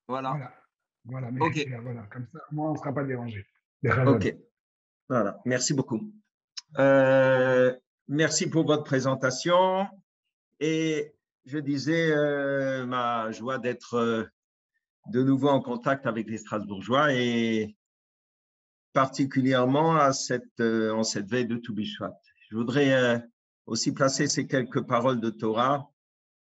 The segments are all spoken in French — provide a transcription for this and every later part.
Voilà. Voilà. Voilà, mais OK. voilà, comme ça, moi, on ne sera pas dérangé. OK. Voilà. Merci beaucoup. Euh, Merci pour votre présentation. Et je disais ma joie d'être de nouveau en contact avec les Strasbourgeois et particulièrement en cette veille de Toubishvat. Je voudrais aussi placer ces quelques paroles de Torah,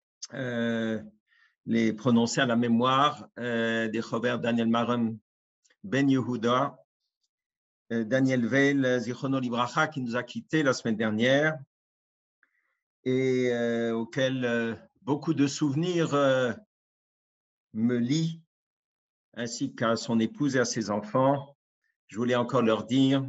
les prononcer à la mémoire des Robert Daniel Marum Ben Yehuda, Daniel Veil, Zichrono Libracha, qui nous a quittés la semaine dernière et auquel beaucoup de souvenirs me lient, ainsi qu'à son épouse et à ses enfants. Je voulais encore leur dire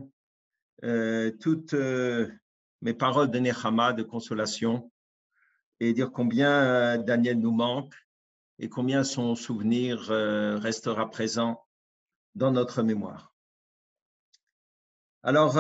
toutes mes paroles de Nechama, de consolation, et dire combien Daniel nous manque et combien son souvenir restera présent dans notre mémoire. Alors,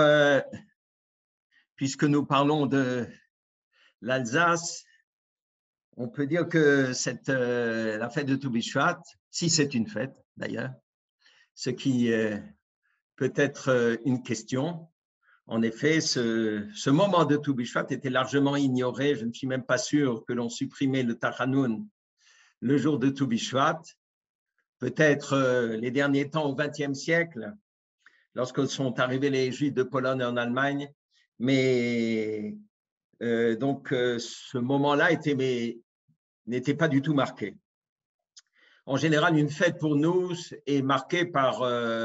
puisque nous parlons de l'Alsace, on peut dire que la fête de Toubishvat, si c'est une fête d'ailleurs, ce qui peut être une question. En effet, ce moment de Toubishvat était largement ignoré. Je ne suis même pas sûr que l'on supprimait le Tachanoun le jour de Toubishvat. Peut-être les derniers temps au XXe siècle, lorsque sont arrivés les Juifs de Pologne en Allemagne. Mais donc, ce moment-là n'était pas du tout marqué. En général, une fête pour nous est marquée par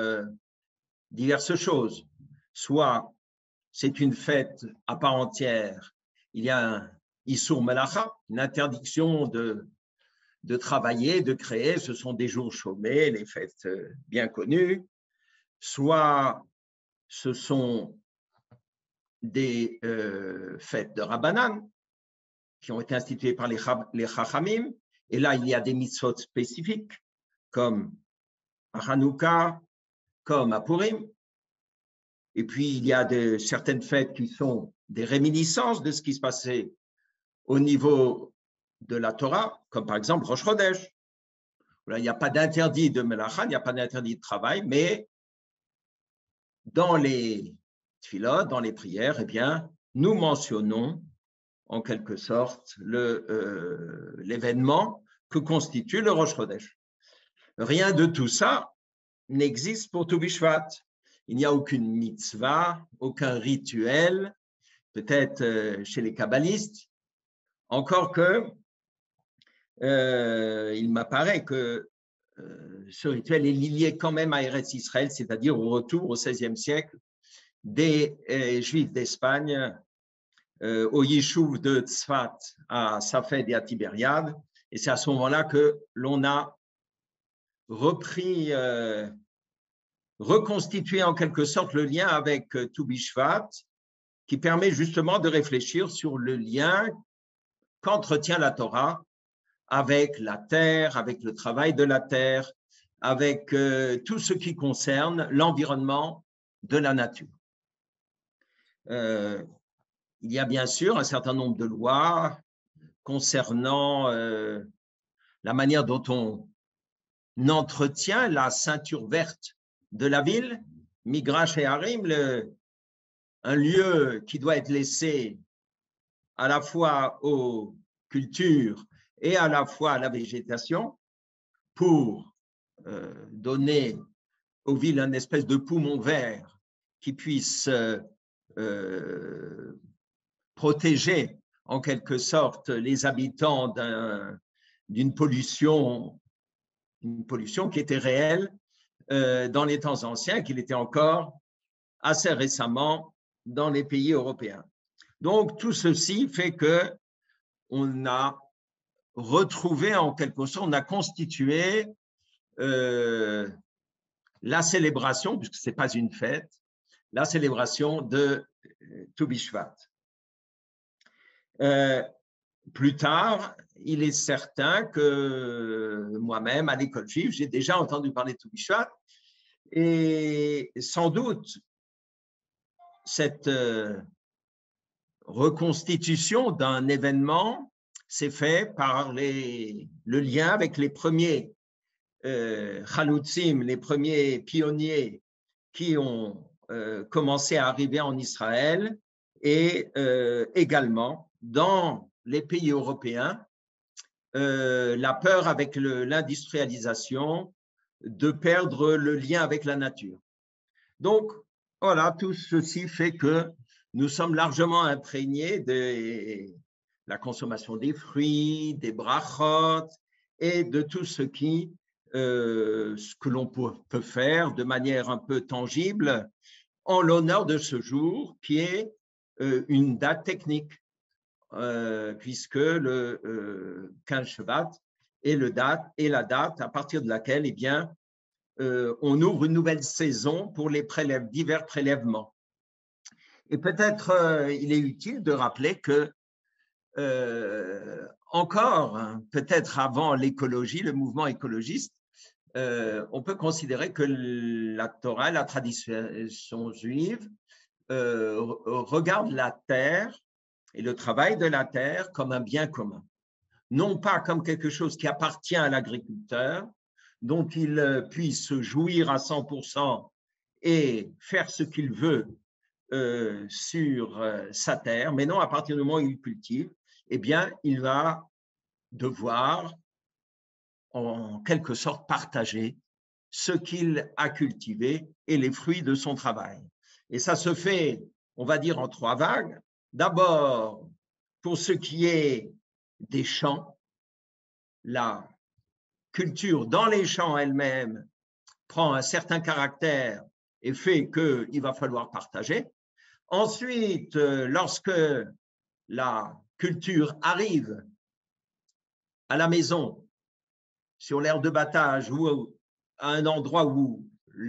diverses choses. Soit c'est une fête à part entière, il y a un Issur Melacha, une interdiction de travailler, de créer, ce sont des jours chômés, les fêtes bien connues. Soit ce sont des fêtes de Rabbanan qui ont été instituées par les Chachamim. Et là, il y a des mitzvot spécifiques, comme à Hanouka, comme à Purim. Et puis, il y a certaines fêtes qui sont des réminiscences de ce qui se passait au niveau de la Torah, comme par exemple Rosh Chodesh. Là, il n'y a pas d'interdit de Melacha, il n'y a pas d'interdit de travail, mais dans les tfilot, dans les prières, eh bien, nous mentionnons en quelque sorte l'événement que constitue le Rosh Chodesh. Rien de tout ça n'existe pour Tou Bishvat. Il n'y a aucune mitzvah, aucun rituel, peut-être chez les kabbalistes, encore que il m'apparaît que ce rituel est lié quand même à Eretz Israël, c'est-à-dire au retour au XVIe siècle des Juifs d'Espagne au Yishuv de Tzfat à Safed et à Tibériade. Et c'est à ce moment-là que l'on a reconstitué en quelque sorte le lien avec Tou Bishvat, qui permet justement de réfléchir sur le lien qu'entretient la Torah avec la terre, avec le travail de la terre, avec tout ce qui concerne l'environnement de la nature. Il y a bien sûr un certain nombre de lois concernant la manière dont on entretient la ceinture verte de la ville, Migrash et Harim, un lieu qui doit être laissé à la fois aux cultures et à la fois à la végétation pour donner aux villes une espèce de poumon vert qui puisse protéger en quelque sorte les habitants d'une pollution qui était réelle dans les temps anciens, qu'il était encore assez récemment dans les pays européens. Donc, tout ceci fait qu'on a retrouvé en quelque sorte, on a constitué la célébration, puisque ce n'est pas une fête, la célébration de Tou Bishvat. Plus tard, il est certain que moi-même, à l'école juive, j'ai déjà entendu parler de Tou Bishvat, et sans doute cette reconstitution d'un événement s'est fait par le lien avec les premiers Chalutzim, les premiers pionniers qui ont commencé à arriver en Israël, et également dans les pays européens, la peur avec l'industrialisation de perdre le lien avec la nature. Donc, voilà, tout ceci fait que nous sommes largement imprégnés de la consommation des fruits, des brachot et de tout ce que l'on peut faire de manière un peu tangible en l'honneur de ce jour qui est une date technique, puisque le 15 Shevat est la date à partir de laquelle, eh bien, on ouvre une nouvelle saison pour les divers prélèvements. Et peut-être il est utile de rappeler que encore, peut-être avant l'écologie, le mouvement écologiste, on peut considérer que la Torah, la tradition juive, regarde la terre et le travail de la terre comme un bien commun, non pas comme quelque chose qui appartient à l'agriculteur, dont il puisse jouir à 100% et faire ce qu'il veut sur sa terre, mais non, à partir du moment où il cultive, eh bien, il va devoir en quelque sorte partager ce qu'il a cultivé et les fruits de son travail. Et ça se fait, on va dire, en 3 vagues. D'abord, pour ce qui est des champs, la culture dans les champs elle-même prend un certain caractère et fait qu'il va falloir partager. Ensuite, lorsque la culture arrive à la maison, sur l'aire de battage ou à un endroit où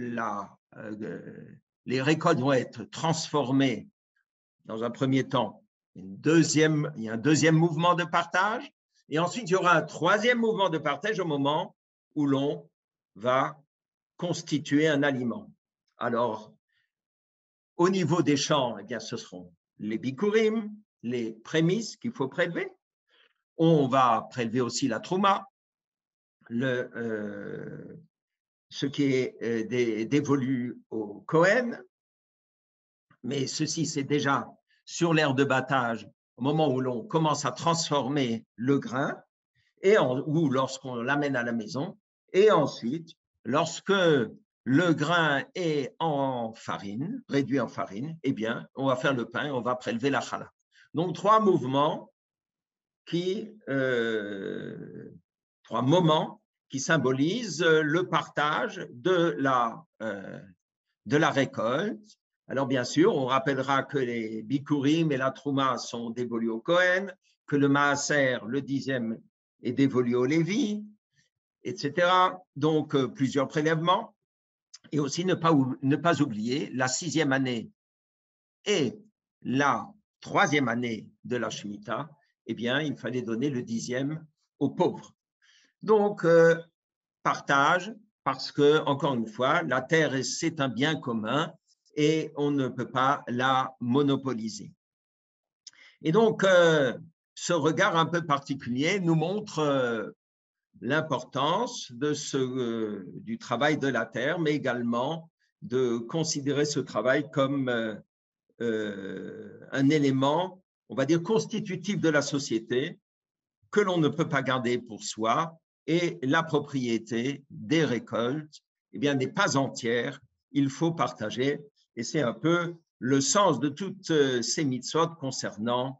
les récoltes vont être transformées dans un premier temps, il y a un deuxième mouvement de partage, et ensuite il y aura un troisième mouvement de partage au moment où l'on va constituer un aliment. Alors, au niveau des champs, eh bien, ce seront les bikurim, les prémices qu'il faut prélever. On va prélever aussi la trouma, ce qui est dévolu au Kohen, mais ceci, c'est déjà sur l'aire de battage, au moment où l'on commence à transformer le grain, ou lorsqu'on l'amène à la maison, et ensuite, lorsque le grain est en farine, réduit en farine, eh bien, on va faire le pain, on va prélever la challah. Donc, 3 mouvements trois moments qui symbolisent le partage de la récolte. Alors, bien sûr, on rappellera que les bikurim et la trouma sont dévolus au Kohen, que le maaser, le 10e, est dévolu au Lévi, etc. Donc, plusieurs prélèvements. Et aussi, ne pas oublier la 6e année et la 3e année de la Shemitah, eh bien, il fallait donner le 10e aux pauvres. Donc, partage, parce que, encore une fois, la terre, c'est un bien commun et on ne peut pas la monopoliser. Et donc, ce regard un peu particulier nous montre l'importance du travail de la terre, mais également de considérer ce travail comme un élément, on va dire, constitutif de la société que l'on ne peut pas garder pour soi, et la propriété des récoltes, eh bien, n'est pas entière, il faut partager, et c'est un peu le sens de toutes ces mitzvot concernant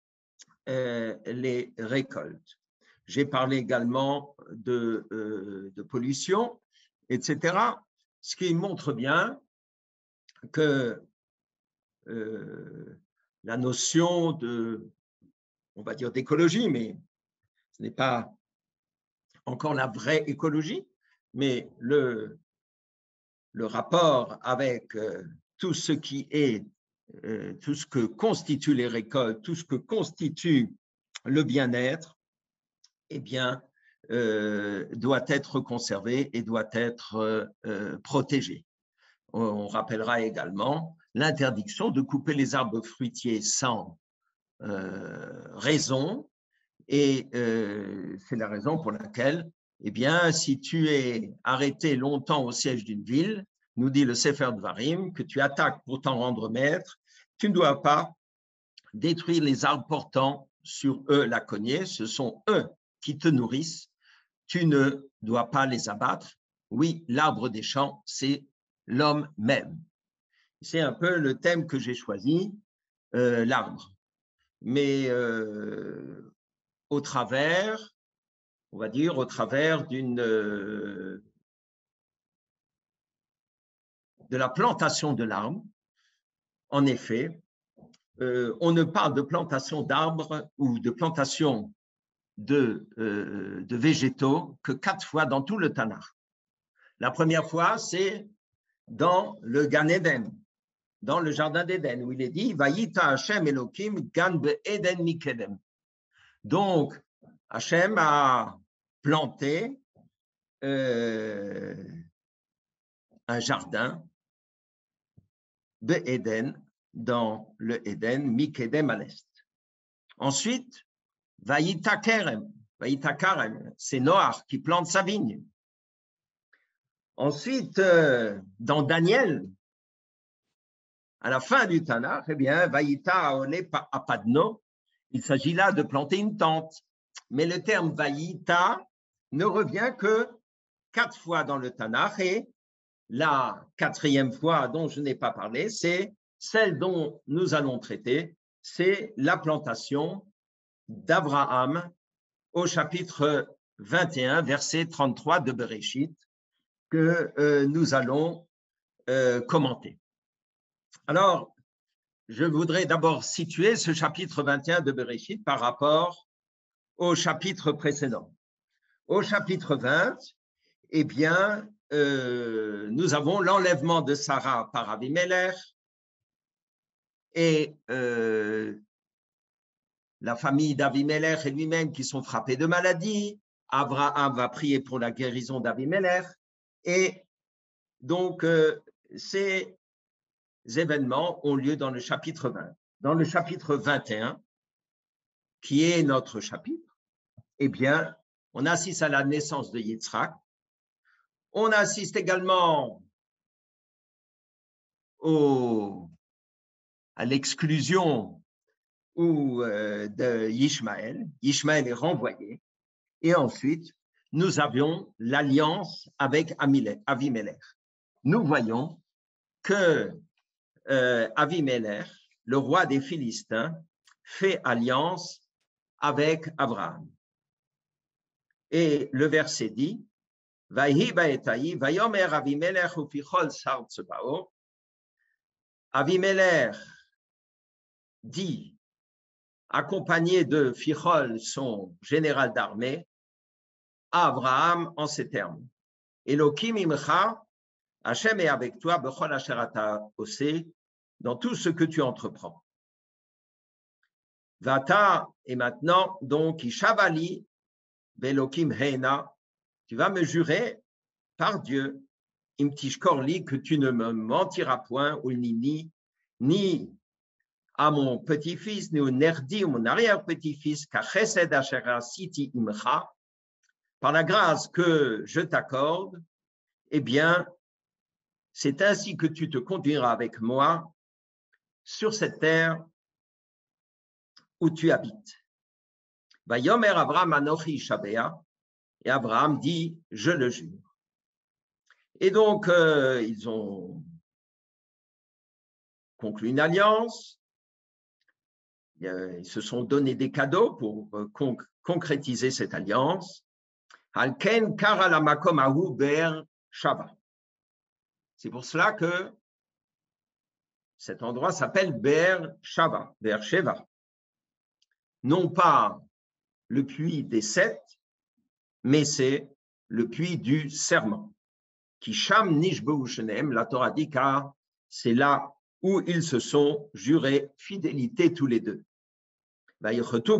les récoltes. J'ai parlé également de pollution, etc., ce qui montre bien que la notion on va dire d'écologie, mais ce n'est pas encore la vraie écologie, mais le rapport avec tout ce qui est, tout ce que constituent les récoltes, tout ce que constitue le bien-être, eh bien, doit être conservé et doit être protégé. On rappellera également l'interdiction de couper les arbres fruitiers sans raison, et c'est la raison pour laquelle eh bien, si tu es arrêté longtemps au siège d'une ville, nous dit le Sefer Dvarim, que tu attaques pour t'en rendre maître, tu ne dois pas détruire les arbres portant sur eux la cognée, ce sont eux qui te nourrissent, tu ne dois pas les abattre. Oui, l'arbre des champs, c'est l'homme même. C'est un peu le thème que j'ai choisi, l'arbre. Mais au travers, on va dire, au travers de la plantation de l'arbre. En effet, on ne parle de plantation d'arbres ou de plantation de végétaux que 4 fois dans tout le Tanakh. La première fois, c'est dans le Gan Eden, dans le jardin d'Éden, où il est dit Vayita Hashem Elohim Gan be'Eden mikedem. Donc, Hashem a planté un jardin be'Eden, dans le Éden, mikedem à l'est. Ensuite, Vayita Karem, c'est Noach qui plante sa vigne. Ensuite, dans Daniel, à la fin du Tanakh, eh bien, Vayita Aone Apadno, il s'agit là de planter une tente. Mais le terme Vayita ne revient que 4 fois dans le Tanakh et la 4e fois dont je n'ai pas parlé, c'est celle dont nous allons traiter, c'est la plantation d'Abraham au chapitre 21, verset 33 de Bereshit, que nous allons commenter. Alors, je voudrais d'abord situer ce chapitre 21 de Bereshit par rapport au chapitre précédent. Au chapitre 20, eh bien, nous avons l'enlèvement de Sarah par Avimelech et la famille d'Avimelech et lui-même qui sont frappés de maladie. Abraham va prier pour la guérison d'Avimelech. Et donc, ces événements ont lieu dans le chapitre 20. Dans le chapitre 21, qui est notre chapitre, eh bien, on assiste à la naissance de Yitzhak. On assiste également à l'exclusion de Ishmaël. Ishmaël est renvoyé. Et ensuite, nous avions l'alliance avec Avimelech. Nous voyons que Avimelech, le roi des Philistins, fait alliance avec Abraham. Et le verset dit, Vayomer Avimelech ufichol sar tzebao. Avimelech dit, accompagné de Fichol, son général d'armée, à Abraham en ces termes. Elohim imcha, Hachem est avec toi, bechol asher ata oseh, dans tout ce que tu entreprends. Vata, et maintenant, donc, Ishavali, Belokim Heina, tu vas me jurer par Dieu, Imtishkorli, que tu ne me mentiras point, ou ni à mon petit-fils, ni au Nerdi, ou mon arrière-petit-fils, car Chesed Asher Siti Imcha, par la grâce que je t'accorde, eh bien, c'est ainsi que tu te conduiras avec moi sur cette terre où tu habites. Vayomer Abraham Anochi Shabea, et Abraham dit, je le jure. Et donc, ils ont conclu une alliance, ils se sont donné des cadeaux pour concrétiser cette alliance. Halken kara la makom ahu ber Shava. C'est pour cela que cet endroit s'appelle Ber Shava, Ber Sheva. Non pas le puits des 7, mais c'est le puits du serment. Qui Sham Nishbeu Shenem, la Torah dit car c'est là où ils se sont jurés fidélité tous les deux. Ils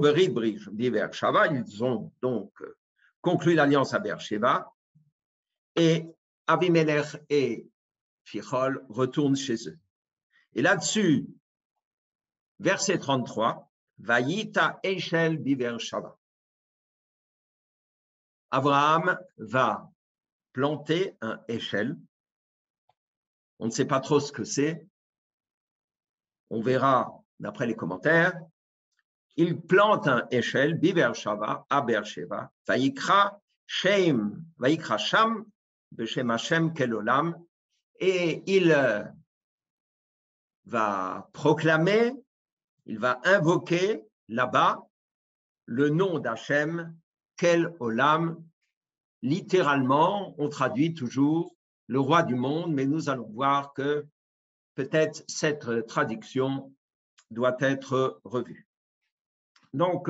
ont donc conclu l'alliance à Beersheba et Avimelech et Fichol retournent chez eux. Et là-dessus, verset 33, Vayita Eshel Beersheba. Abraham va planter un échelle. On ne sait pas trop ce que c'est. On verra d'après les commentaires. Il plante un échelle, Biber Shava, à Beersheba, Vaikra Sham, Beshem Hashem Kelolam, et il va proclamer, il va invoquer là-bas le nom d'Hachem, Kel Olam. Littéralement, on traduit toujours le roi du monde, mais nous allons voir que peut-être cette traduction doit être revue. Donc,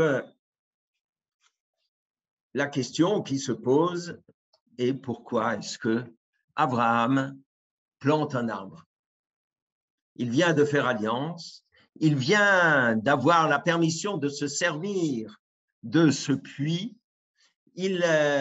la question qui se pose est pourquoi est-ce que Abraham plante un arbre? Il vient de faire alliance, il vient d'avoir la permission de se servir de ce puits, il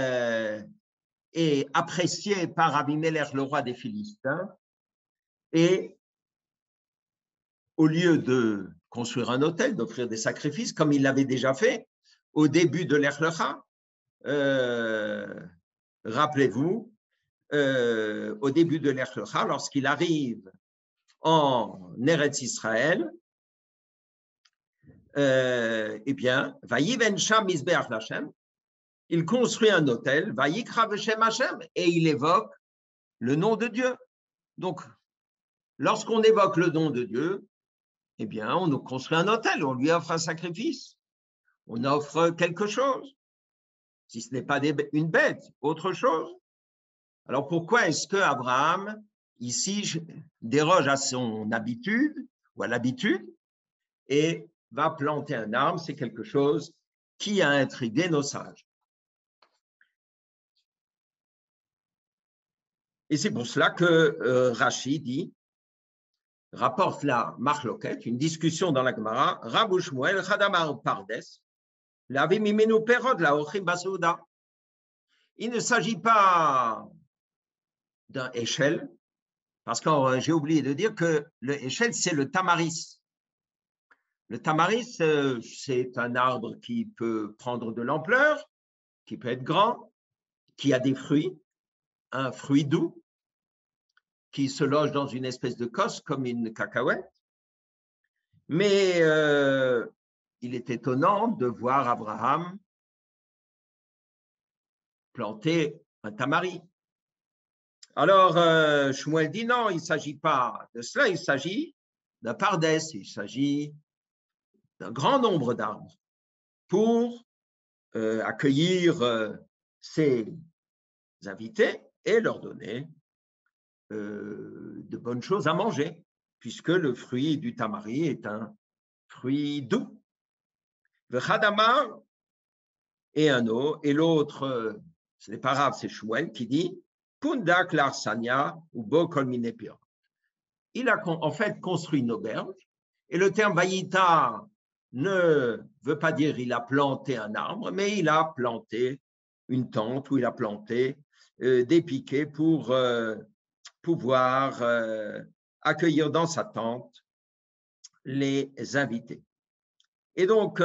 est apprécié par Abimelech, le roi des Philistins, et au lieu de construire un autel, d'offrir des sacrifices, comme il l'avait déjà fait au début de l'Ech Lecha, rappelez-vous, au début de l'Ech Lecha, lorsqu'il arrive en Eretz Israël, eh bien, Vayiven Sham Mizbeach Hashem, il construit un autel, Vayikra Veshem Hashem, et il évoque le nom de Dieu. Donc, lorsqu'on évoque le nom de Dieu, eh bien, on nous construit un autel, on lui offre un sacrifice, on offre quelque chose, si ce n'est pas une bête, autre chose. Alors, pourquoi est-ce que Abraham, ici, déroge à son habitude, ou à l'habitude, et va planter un arbre? C'est quelque chose qui a intrigué nos sages. Et c'est pour cela que Rashi dit, rapporte la Marloquette, une discussion dans la Gemara, Rabou Shmuel, Chadamar Pardes, Lavi Mimenu Perod, la Ochim Basouda. Il ne s'agit pas d'un échelle, parce que j'ai oublié de dire que le échelle, c'est le tamaris. Le tamaris, c'est un arbre qui peut prendre de l'ampleur, qui peut être grand, qui a des fruits, un fruit doux, qui se loge dans une espèce de cosse comme une cacahuète. Mais il est étonnant de voir Abraham planter un tamari. Alors, Shmuel dit non, il ne s'agit pas de cela, il s'agit d'un pardès, il s'agit d'un grand nombre d'arbres pour accueillir ses invités et leur donner de bonnes choses à manger, puisque le fruit du tamari est un fruit doux. Le Khadamar et un autre, et l'autre, ce n'est pas grave, c'est Shmuel qui dit Pundak Larsania ou Bo Kolminepir. Il a en fait construit une auberge, et le terme Vayita ne veut pas dire il a planté un arbre, mais il a planté une tente où il a planté des piquets pour pouvoir accueillir dans sa tente les invités. Et donc,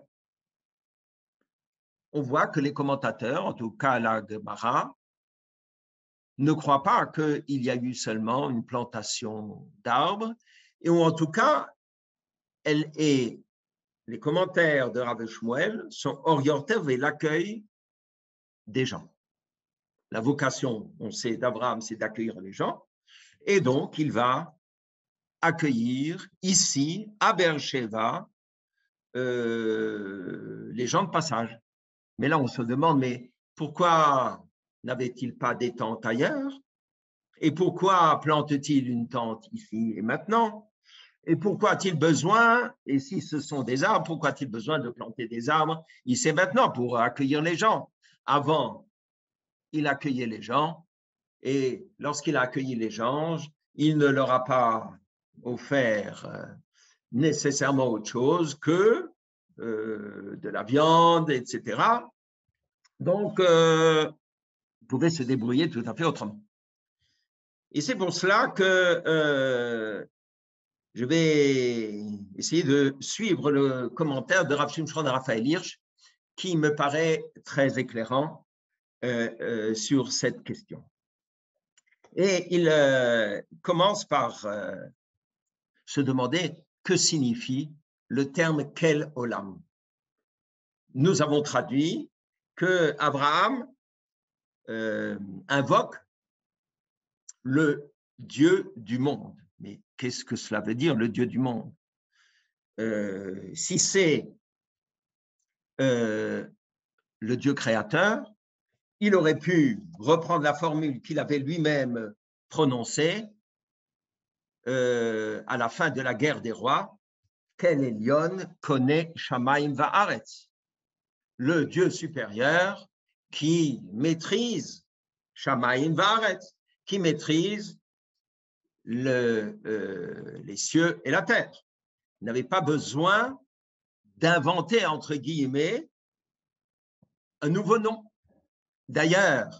on voit que les commentateurs, en tout cas la Gemara, ne croient pas qu'il y a eu seulement une plantation d'arbres, et ou en tout cas, les commentaires de Rav Shmuel sont orientés vers l'accueil des gens. La vocation, on sait, d'Abraham, c'est d'accueillir les gens, et donc il va accueillir ici, à Beersheba, les gens de passage. Mais là, on se demande, mais pourquoi n'avait-il pas des tentes ailleurs? Et pourquoi plante-t-il une tente ici et maintenant? Et pourquoi a-t-il besoin, et si ce sont des arbres, pourquoi a-t-il besoin de planter des arbres ici et maintenant pour accueillir les gens? Avant, il accueillait les gens, et lorsqu'il a accueilli les gens, il ne leur a pas offert nécessairement autre chose que de la viande, etc. Donc, il pouvait se débrouiller tout à fait autrement. Et c'est pour cela que je vais essayer de suivre le commentaire de Rav Shimshon Raphaël Hirsch, qui me paraît très éclairant sur cette question. Et il commence par se demander que signifie le terme « Kel Olam ». Nous avons traduit que Abraham invoque le Dieu du monde. Mais qu'est-ce que cela veut dire, le Dieu du monde? Si c'est le Dieu créateur, il aurait pu reprendre la formule qu'il avait lui-même prononcée à la fin de la guerre des rois, Kel Elyon connaît Shamaim Va'aretz, le Dieu supérieur qui maîtrise Shamaim Va'aretz, qui maîtrise les cieux et la terre. Il n'avait pas besoin d'inventer, entre guillemets, un nouveau nom. D'ailleurs,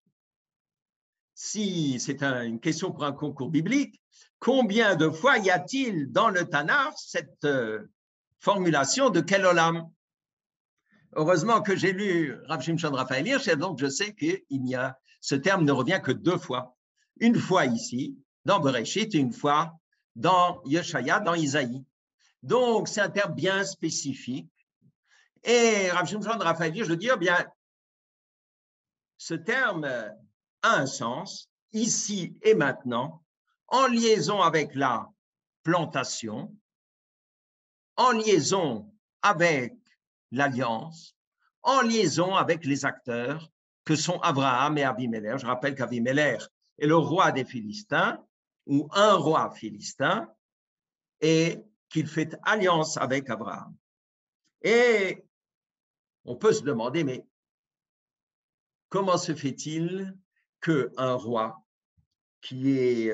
si c'est une question pour un concours biblique, combien de fois y a-t-il dans le Tanakh cette formulation de Kel Olam? Heureusement que j'ai lu Rav Shimshon Raphaël Hirsch, et donc je sais que ce terme ne revient que 2 fois. Une fois ici, dans Bereshit, et une fois dans Yeshaya, dans Isaïe. Donc, c'est un terme bien spécifique. Et Rav Shimshon Raphaël Hirsch, je veux dire, bien, ce terme a un sens, ici et maintenant, en liaison avec la plantation, en liaison avec l'alliance, en liaison avec les acteurs que sont Abraham et Abimelech. Je rappelle qu'Abimelech est le roi des Philistins, ou un roi philistin, et qu'il fait alliance avec Abraham. Et on peut se demander, mais comment se fait-il qu'un roi qui est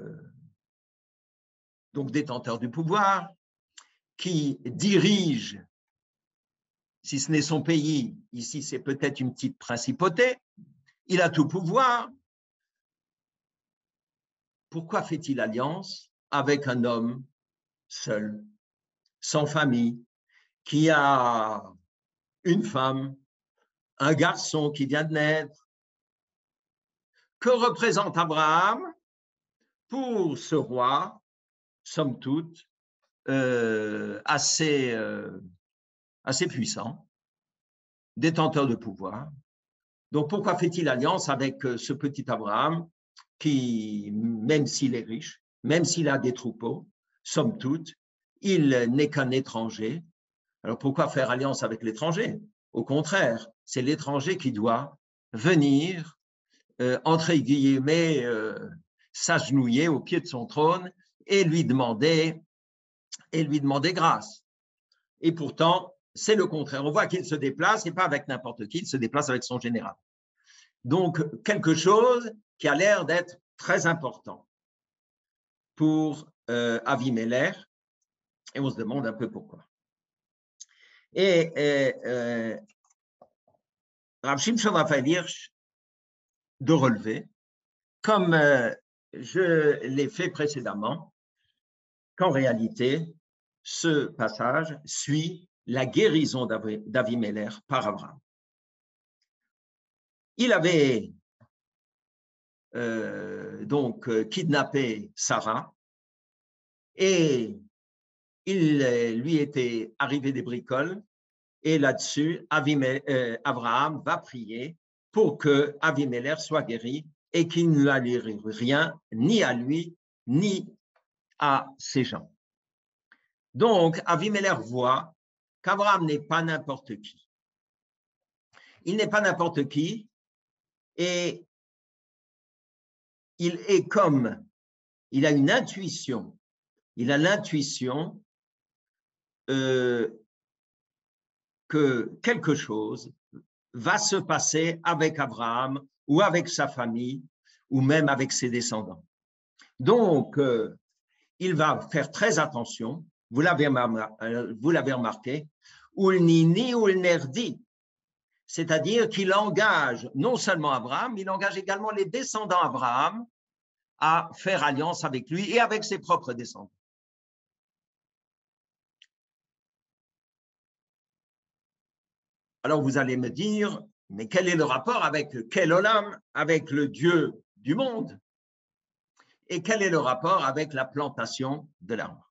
donc détenteur du pouvoir, qui dirige, si ce n'est son pays, ici c'est peut-être une petite principauté, il a tout pouvoir, pourquoi fait-il alliance avec un homme seul, sans famille, qui a une femme, un garçon qui vient de naître? Que représente Abraham pour ce roi, somme toute, assez puissant, détenteur de pouvoir? Donc, pourquoi fait-il alliance avec ce petit Abraham qui, même s'il est riche, même s'il a des troupeaux, somme toute, il n'est qu'un étranger? Alors, pourquoi faire alliance avec l'étranger? Au contraire, c'est l'étranger qui doit venir, entre guillemets, s'agenouiller au pied de son trône et lui demander grâce. Et pourtant, c'est le contraire. On voit qu'il se déplace, et pas avec n'importe qui, il se déplace avec son général. Donc, quelque chose qui a l'air d'être très important pour Avimelech, et on se demande un peu pourquoi. Et Rav Shimshon Raphaël Hirsch de relever, comme je l'ai fait précédemment, qu'en réalité, ce passage suit la guérison d'Avimelech par Abraham. Il avait donc kidnappé Sarah et il lui était arrivé des bricoles, et là-dessus, Abraham va prier pour que Avimelech soit guéri et qu'il ne lui arrive rien, ni à lui, ni à ses gens. Donc, Avimelech voit qu'Abraham n'est pas n'importe qui. Il n'est pas n'importe qui, et il est comme, il a une intuition, il a l'intuition que quelque chose va se passer avec Abraham ou avec sa famille ou même avec ses descendants. Donc, il va faire très attention, vous l'avez remarqué, Ulnini Ulnerdi, c'est-à-dire qu'il engage non seulement Abraham, il engage également les descendants d'Abraham à faire alliance avec lui et avec ses propres descendants. Alors vous allez me dire, Mais quel est le rapport avec quel olam, avec le Dieu du monde? Et quel est le rapport avec la plantation de l'arbre?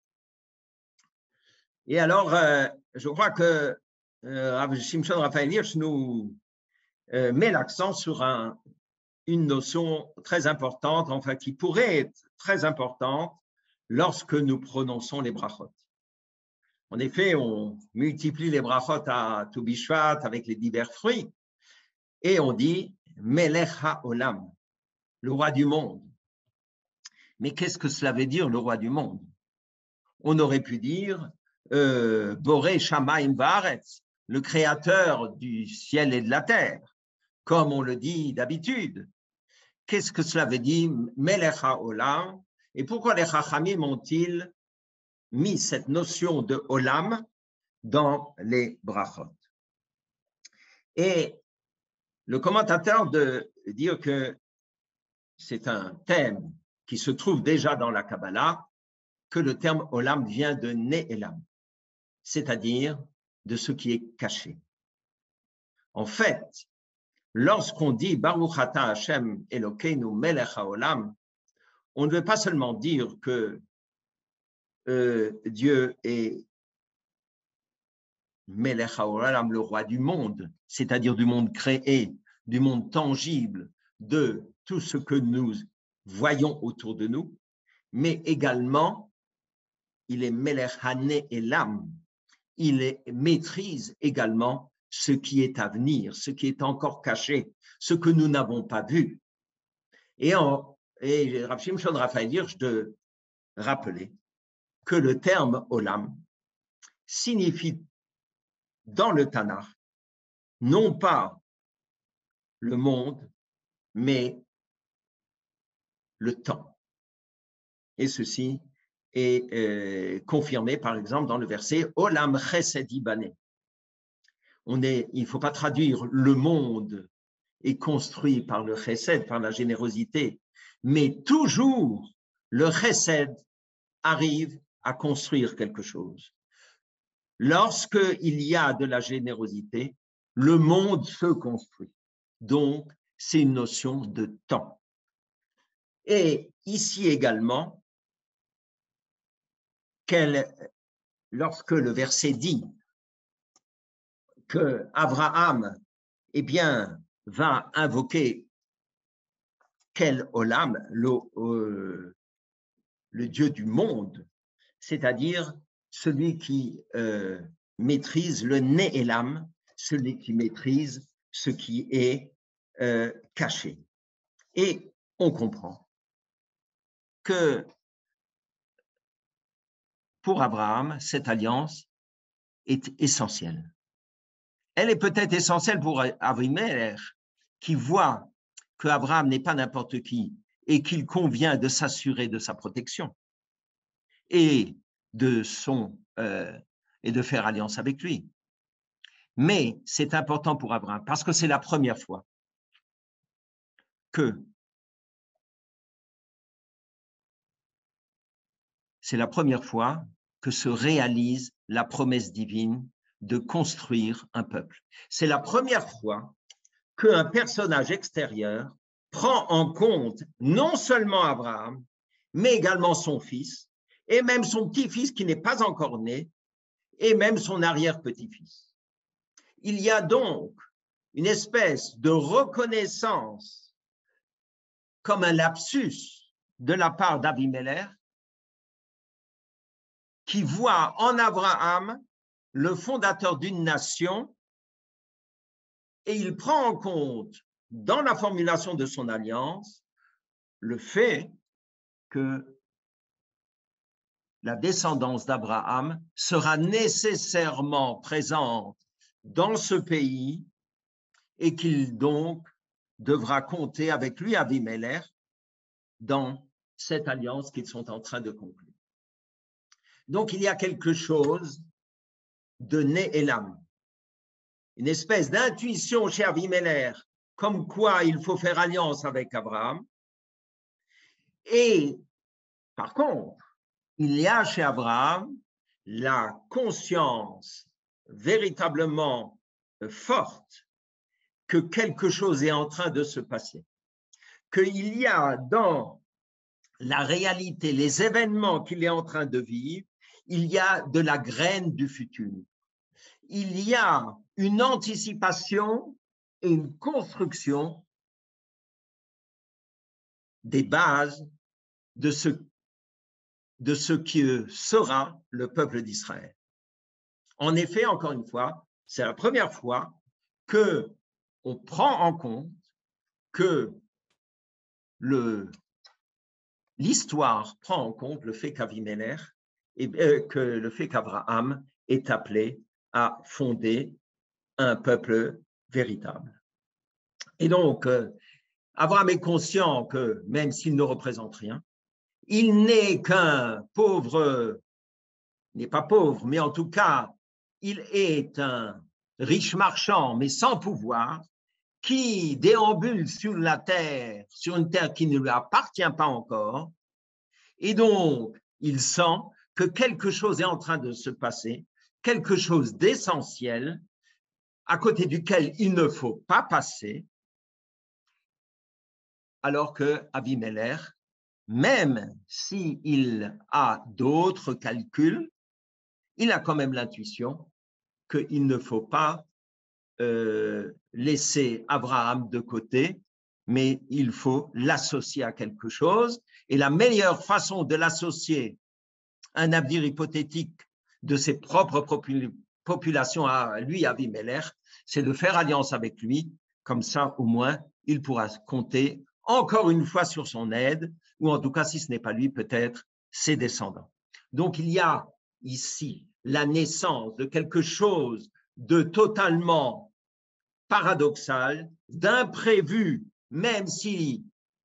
Et alors, je crois que Rav Shimshon Raphaël Hirsch nous met l'accent sur une notion très importante, enfin qui pourrait être très importante lorsque nous prononçons les brachot. En effet, on multiplie les brachot à Tu Bishvat avec les divers fruits et on dit Melech HaOlam, le roi du monde. Mais qu'est-ce que cela veut dire, le roi du monde? On aurait pu dire Boré Shamaim Vaaretz, le créateur du ciel et de la terre, comme on le dit d'habitude. Qu'est-ce que cela veut dire, Melech HaOlam? Et pourquoi les Chachamim ont-ils mis cette notion de Olam dans les brachot? Et le commentateur de dire que c'est un thème qui se trouve déjà dans la Kabbalah, que le terme Olam vient de Ne'elam, c'est-à-dire de ce qui est caché. En fait, lorsqu'on dit Baruch Ata Hashem Elokeinu Melech HaOlam, on ne veut pas seulement dire que Dieu est Melech HaOlam, le roi du monde, c'est-à-dire du monde créé, du monde tangible, de tout ce que nous voyons autour de nous, mais également, il est Melech HaNe'elam, il maîtrise également ce qui est à venir, ce qui est encore caché, ce que nous n'avons pas vu. Et Rav Shimshon Raphaël Hirsch de rappeler que le terme Olam signifie dans le Tanakh non pas le monde, mais le temps. Et ceci est confirmé, par exemple, dans le verset Olam Chesed Ibane. Il ne faut pas traduire le monde est construit par le Chesed, par la générosité, mais toujours le Chesed arrive à construire quelque chose. Lorsqu'il y a de la générosité, le monde se construit. Donc, c'est une notion de temps. Et ici également, lorsque le verset dit que Abraham, eh bien, va invoquer quel Olam, le Dieu du monde, c'est-à-dire celui qui maîtrise le Ne'elam, celui qui maîtrise ce qui est caché. Et on comprend que pour Abraham, cette alliance est essentielle. Elle est peut-être essentielle pour Avimelech, qui voit qu'Abraham n'est pas n'importe qui et qu'il convient de s'assurer de sa protection et de faire alliance avec lui. Mais c'est important pour Abraham parce que c'est la première fois que se réalise la promesse divine de construire un peuple. C'est la première fois qu'un personnage extérieur prend en compte non seulement Abraham, mais également son fils, et même son petit-fils qui n'est pas encore né, et même son arrière-petit-fils. Il y a donc une espèce de reconnaissance comme un lapsus de la part d'Abimelech qui voit en Abraham le fondateur d'une nation et il prend en compte dans la formulation de son alliance le fait que la descendance d'Abraham sera nécessairement présente dans ce pays et qu'il donc devra compter avec lui, Abimelech, dans cette alliance qu'ils sont en train de conclure. Donc, il y a quelque chose de Ne'elam, une espèce d'intuition chez Abimelech, comme quoi il faut faire alliance avec Abraham. Et par contre, il y a chez Abraham la conscience véritablement forte que quelque chose est en train de se passer, qu'il y a dans la réalité, les événements qu'il est en train de vivre, il y a de la graine du futur. Il y a une anticipation et une construction des bases de ce qui sera le peuple d'Israël. En effet, encore une fois, c'est la première fois qu'on prend en compte que l'histoire prend en compte le fait qu'Avimelech et que le fait qu'Abraham est appelé à fonder un peuple véritable. Et donc, Abraham est conscient que même s'il ne représente rien, il n'est qu'un pauvre, il n'est pas pauvre, mais en tout cas, il est un riche marchand, mais sans pouvoir, qui déambule sur la terre, sur une terre qui ne lui appartient pas encore, et donc il sent que quelque chose est en train de se passer, quelque chose d'essentiel, à côté duquel il ne faut pas passer, alors que Abimelech, même s'il a d'autres calculs, il a quand même l'intuition qu'il ne faut pas laisser Abraham de côté, mais il faut l'associer à quelque chose. Et la meilleure façon de l'associer à un avenir hypothétique de ses propres populations à lui, Abimelech, c'est de faire alliance avec lui. Comme ça, au moins, il pourra compter encore une fois sur son aide, ou en tout cas, si ce n'est pas lui, peut-être ses descendants. Donc, il y a ici la naissance de quelque chose de totalement paradoxal, d'imprévu, même si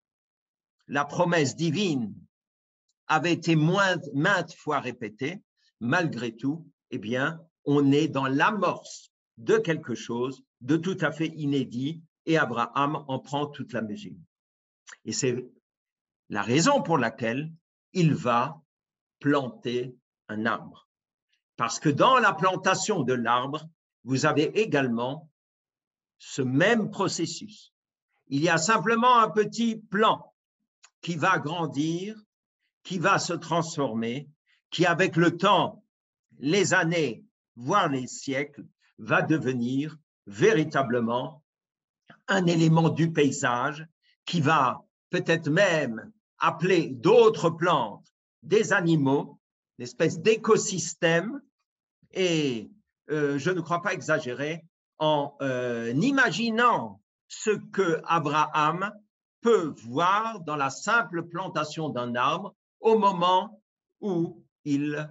la promesse divine avait été maintes fois répétée, malgré tout, eh bien, on est dans l'amorce de quelque chose de tout à fait inédit et Abraham en prend toute la mesure. Et c'est la raison pour laquelle il va planter un arbre. Parce que dans la plantation de l'arbre, vous avez également ce même processus. Il y a simplement un petit plant qui va grandir, qui va se transformer, qui avec le temps, les années, voire les siècles, va devenir véritablement un élément du paysage qui va peut-être même appeler d'autres plantes, des animaux, une espèce d'écosystème. Et je ne crois pas exagérer en imaginant ce que Abraham peut voir dans la simple plantation d'un arbre au moment où il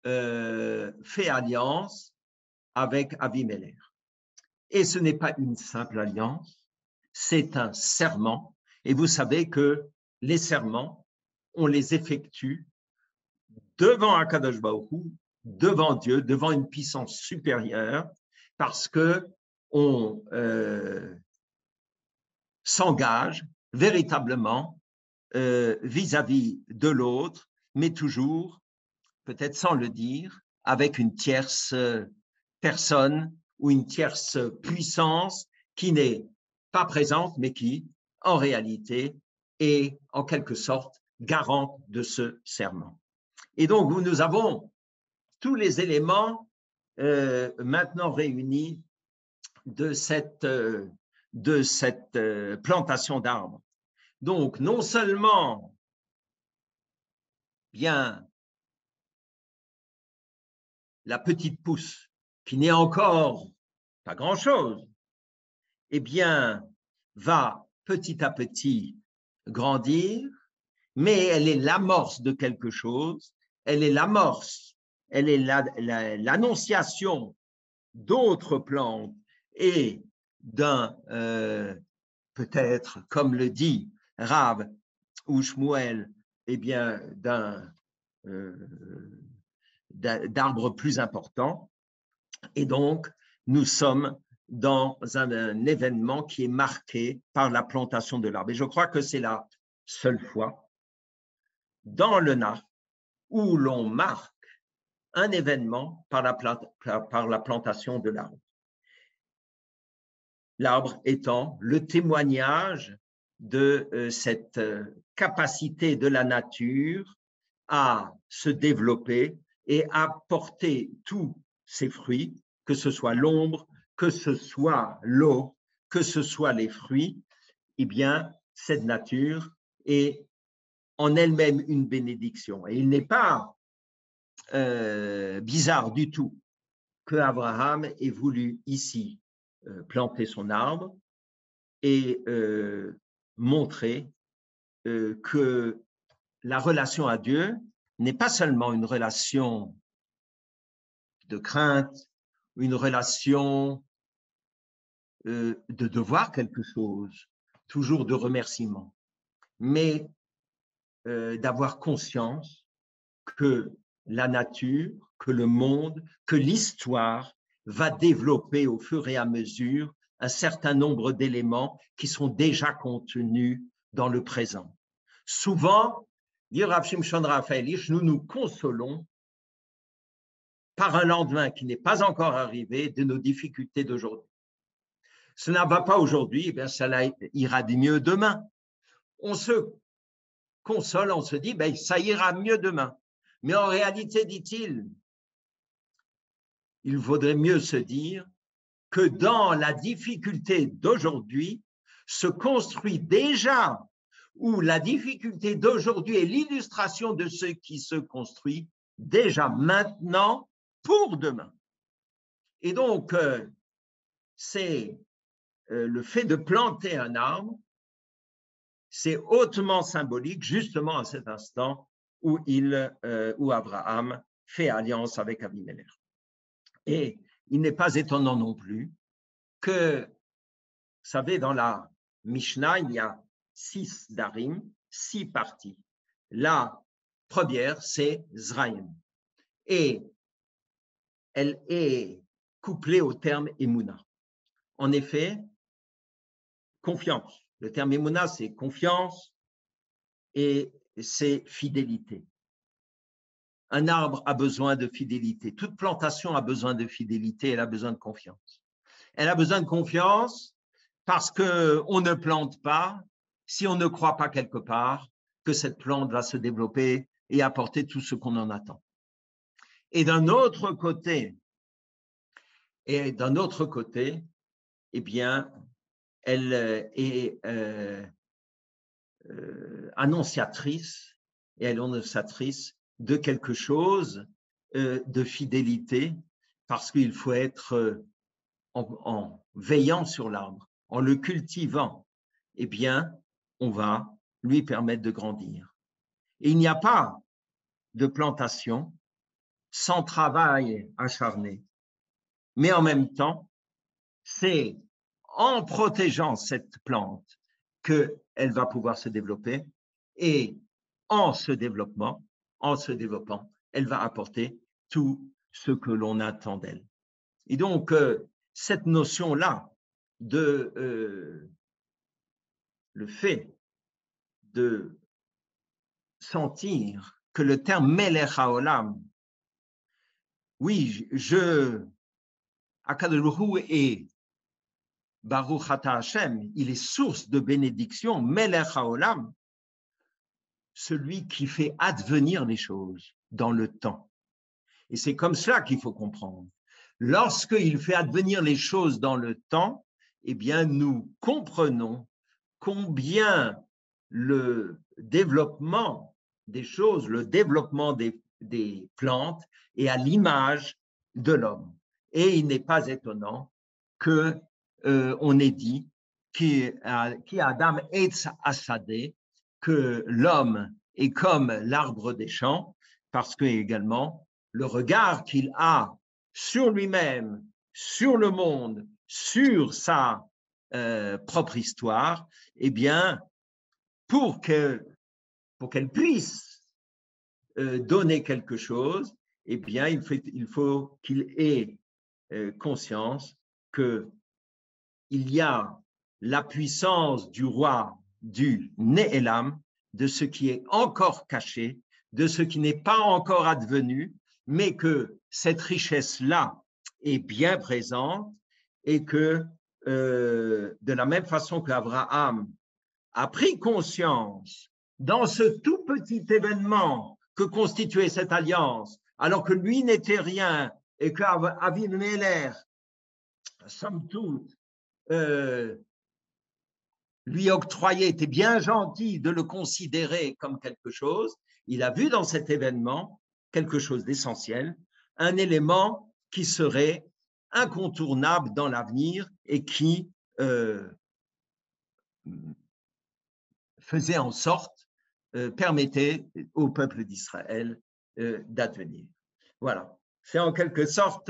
fait alliance avec Abimelech. Et ce n'est pas une simple alliance, c'est un serment. Et vous savez que les serments, on les effectue devant Akadosh Baruch Hu, devant Dieu, devant une puissance supérieure, parce qu'on s'engage véritablement vis-à-vis de l'autre, mais toujours, peut-être sans le dire, avec une tierce personne ou une tierce puissance qui n'est pas présente, mais qui, en réalité, est en quelque sorte garante de ce serment. Et donc, nous avons tous les éléments maintenant réunis de cette plantation d'arbres. Donc, non seulement bien la petite pousse qui n'est encore pas grand-chose, eh bien, va petit à petit grandir, mais elle est l'amorce de quelque chose, elle est l'amorce, elle est l'annonciation d'autres plantes et d'un, peut-être, comme le dit Rav ou Shmuel, eh bien, d'arbres plus importants. Et donc, nous sommes dans un événement qui est marqué par la plantation de l'arbre. Et je crois que c'est la seule fois dans le Nahar où l'on marque un événement par la plantation de l'arbre. l'arbre étant le témoignage de cette capacité de la nature à se développer et à porter tous ses fruits, que ce soit l'ombre, que ce soit l'eau, que ce soit les fruits, eh bien, cette nature est en elle-même une bénédiction. Et il n'est pas bizarre du tout que Abraham ait voulu ici planter son arbre et montrer que la relation à Dieu n'est pas seulement une relation de crainte, une relation de devoir quelque chose, toujours de remerciement, mais d'avoir conscience que la nature, que le monde, que l'histoire va développer au fur et à mesure un certain nombre d'éléments qui sont déjà contenus dans le présent. Souvent, dit Rav Shimshon Raphael Hirsch, nous nous consolons par un lendemain qui n'est pas encore arrivé de nos difficultés d'aujourd'hui. Cela ne va pas aujourd'hui, eh bien, cela ira mieux demain. On se console, on se dit, ben, ça ira mieux demain. Mais en réalité, dit-il, il vaudrait mieux se dire que dans la difficulté d'aujourd'hui se construit déjà, ou la difficulté d'aujourd'hui est l'illustration de ce qui se construit déjà maintenant pour demain. Et donc, c'est le fait de planter un arbre, c'est hautement symbolique, justement à cet instant où Abraham fait alliance avec Abimelech. Et il n'est pas étonnant non plus que, vous savez, dans la Mishnah, il y a 6 darim, 6 parties. La première, c'est Zraïm. Et elle est couplée au terme Emouna. En effet, confiance. Le terme Emouna, c'est confiance et c'est fidélité. Un arbre a besoin de fidélité. Toute plantation a besoin de fidélité, elle a besoin de confiance. Elle a besoin de confiance parce qu'on ne plante pas si on ne croit pas quelque part que cette plante va se développer et apporter tout ce qu'on en attend. Et d'un autre côté, eh bien, elle est annonciatrice, et elle est annonciatrice de quelque chose de fidélité, parce qu'il faut être en veillant sur l'arbre, en le cultivant, eh bien, on va lui permettre de grandir. Et il n'y a pas de plantation sans travail acharné. Mais en même temps, c'est en protégeant cette plante qu'elle va pouvoir se développer et en se développant, elle va apporter tout ce que l'on attend d'elle. Et donc, cette notion-là de le fait de sentir que le terme Melech HaOlam, oui, Akadosh Baruch Hu est Baruch Ata Hashem, il est source de bénédiction, Melech HaOlam, celui qui fait advenir les choses dans le temps. Et c'est comme cela qu'il faut comprendre. Lorsqu'il fait advenir les choses dans le temps, eh bien, nous comprenons combien le développement des choses, le développement des plantes est à l'image de l'homme. Et il n'est pas étonnant qu'on ait dit qui Adam Eitz Hasadeh, que l'homme est comme l'arbre des champs, parce que également le regard qu'il a sur lui-même, sur le monde, sur sa propre histoire, eh bien, pour qu'elle puisse donner quelque chose, eh bien, il faut qu'il ait conscience qu'il y a la puissance du roi du Néhélam, de ce qui est encore caché, de ce qui n'est pas encore advenu, mais que cette richesse-là est bien présente et que de la même façon qu'Abraham a pris conscience dans ce tout petit événement que constituait cette alliance, alors que lui n'était rien et qu'Avimelech, somme toute, lui octroyait, était bien gentil de le considérer comme quelque chose, il a vu dans cet événement quelque chose d'essentiel, un élément qui serait incontournable dans l'avenir et qui faisait en sorte, permettait au peuple d'Israël d'advenir. Voilà, c'est en quelque sorte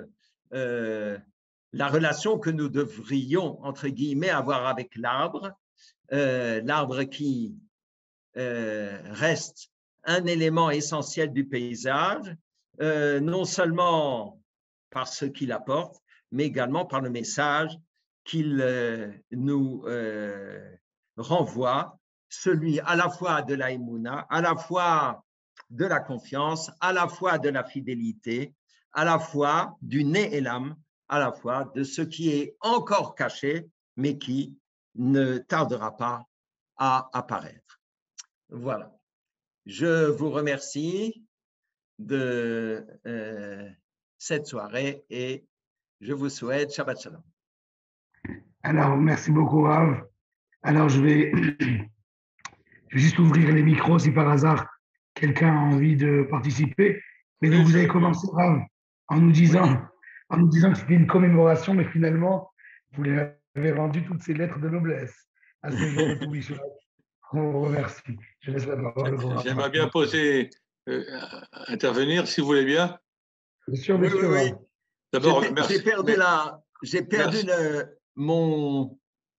la relation que nous devrions, entre guillemets, avoir avec l'arbre, l'arbre qui reste un élément essentiel du paysage, non seulement par ce qu'il apporte, mais également par le message qu'il nous renvoie, celui à la fois de la émouna, à la fois de la confiance, à la fois de la fidélité, à la fois du nez et l'âme, à la fois de ce qui est encore caché, mais qui ne tardera pas à apparaître. Voilà. Je vous remercie de cette soirée et je vous souhaite Shabbat Shalom. Alors, merci beaucoup, Rav. Alors, je vais juste ouvrir les micros si par hasard quelqu'un a envie de participer. Mais donc, vous avez commencé, Rav, en nous disant que c'était une commémoration, mais finalement, vous lui avez rendu toutes ces lettres de noblesse à ce jour de Toubi Shabbat. On vous remercie. Je laisse la parole au Rav. J'aimerais bien intervenir, si vous voulez bien. Bien sûr, bien sûr. Oui. D'abord, j'ai perdu mon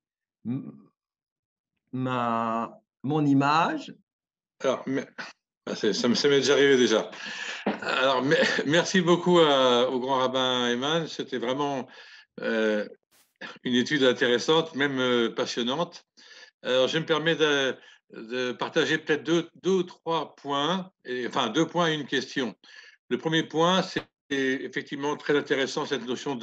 image. Alors, ça m'est déjà arrivé déjà. Alors, merci beaucoup au grand rabbin Ayman. C'était vraiment une étude intéressante, même passionnante. Alors, je me permets de partager peut-être deux ou trois points, enfin 2 points et une question. Le premier point, c'est effectivement très intéressant cette notion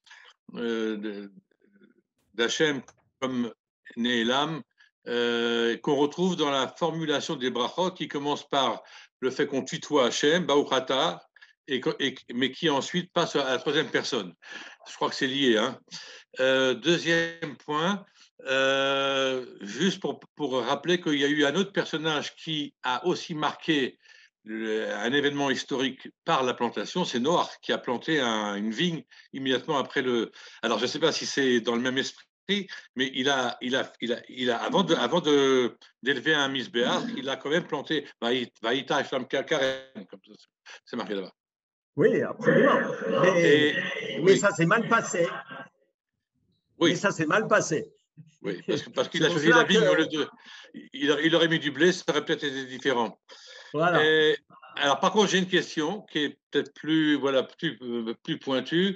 d'Hachem comme Néelam, qu'on retrouve dans la formulation des brachot qui commence par le fait qu'on tutoie Hachem, Baruchata, mais qui ensuite passe à la troisième personne. Je crois que c'est lié. Hein. Deuxième point, juste pour rappeler qu'il y a eu un autre personnage qui a aussi marqué un événement historique par la plantation, c'est Noach qui a planté une vigne immédiatement après le. Alors je ne sais pas si c'est dans le même esprit, mais il a avant d'élever un misbéach, il a quand même planté Vaïta Shlam Karen, comme ça, c'est marqué là-bas. Oui, absolument. Mais ça s'est mal passé. Oui. Mais ça s'est mal passé. Oui, parce qu'il a choisi la vigne au lieu de. Il aurait mis du blé, ça aurait peut-être été différent. Voilà. Alors, par contre, j'ai une question qui est peut-être plus pointue.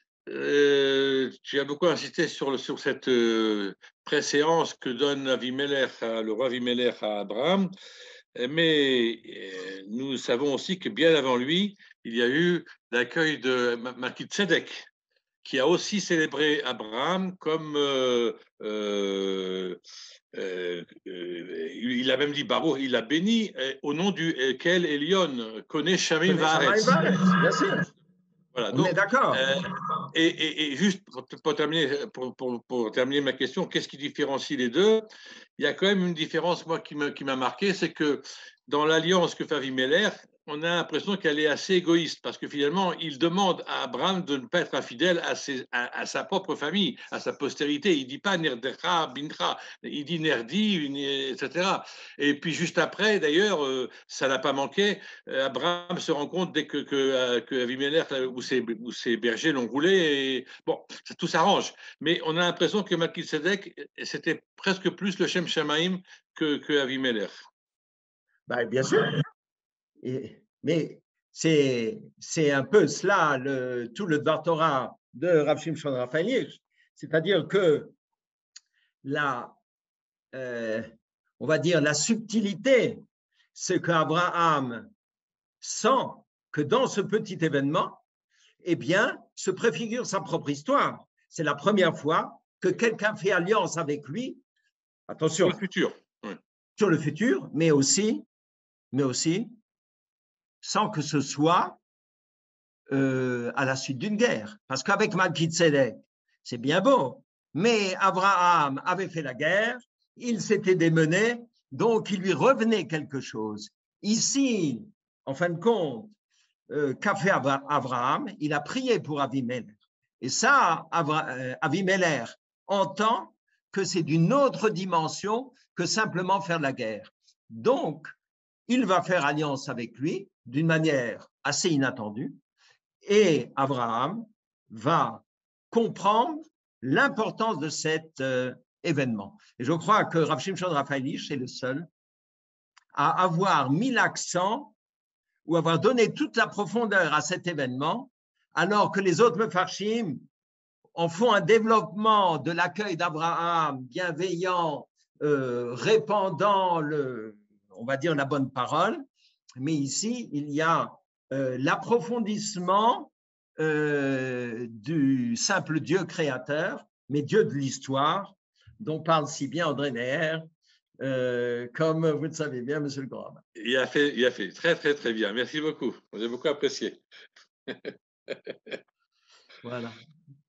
Tu as beaucoup insisté sur cette préséance que donne le roi Avimelech à Abraham, mais nous savons aussi que bien avant lui, il y a eu l'accueil de Melchizedek, qui a aussi célébré Abraham comme il a même dit Baruch, il a béni au nom duquel Elion connaît Shamim Vaaretz. Bien sûr. Voilà, on est d'accord. Et juste pour terminer ma question, qu'est-ce qui différencie les deux? Il y a quand même une différence, moi, qui m'a marqué, c'est que dans l'alliance que fait Avimelech, on a l'impression qu'elle est assez égoïste, parce que finalement, il demande à Abraham de ne pas être infidèle à sa propre famille, à sa postérité. Il ne dit pas Nerdecha, Bincha, il dit Nerdi, etc. Et puis juste après, d'ailleurs, ça n'a pas manqué, Abraham se rend compte dès que Avimelech, où ses bergers l'ont roulé, et bon, tout s'arrange. Mais on a l'impression que Melchizedek, c'était presque plus le Shem Shamaim que Avimelech. Ben, bien sûr. Mais c'est un peu cela, tout le Dvar Torah de Rav Shimshon Raphaël Hirsch. C'est-à-dire que on va dire la subtilité, c'est qu'Abraham sent que dans ce petit événement, eh bien, se préfigure sa propre histoire. C'est la première fois que quelqu'un fait alliance avec lui, attention, Sur le futur. Oui. sur le futur, mais aussi sans que ce soit à la suite d'une guerre. Parce qu'avec Malkitsédek, c'est bien beau, mais Abraham avait fait la guerre, il s'était démené, donc il lui revenait quelque chose. Ici, en fin de compte, qu'a fait Abraham? Il a prié pour Avimelech. Et ça, Avimelech entend que c'est d'une autre dimension que simplement faire la guerre. Donc, il va faire alliance avec lui d'une manière assez inattendue et Abraham va comprendre l'importance de cet événement. Et je crois que Rav Shimshon Raphaël Hirsch est le seul à avoir mis l'accent ou avoir donné toute la profondeur à cet événement, alors que les autres mefarshim en font un développement de l'accueil d'Abraham bienveillant, répandant on va dire la bonne parole. Mais ici, il y a l'approfondissement du simple Dieu créateur, mais Dieu de l'histoire, dont parle si bien André Neher, comme vous le savez bien, Monsieur le Grand. Il a fait très, très, très bien. Merci beaucoup. J'ai beaucoup apprécié. Voilà.